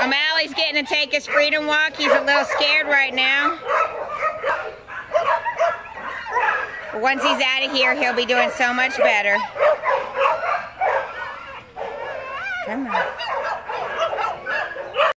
O'Malley's getting to take his freedom walk. He's a little scared right now. But once he's out of here, he'll be doing so much better. Come on.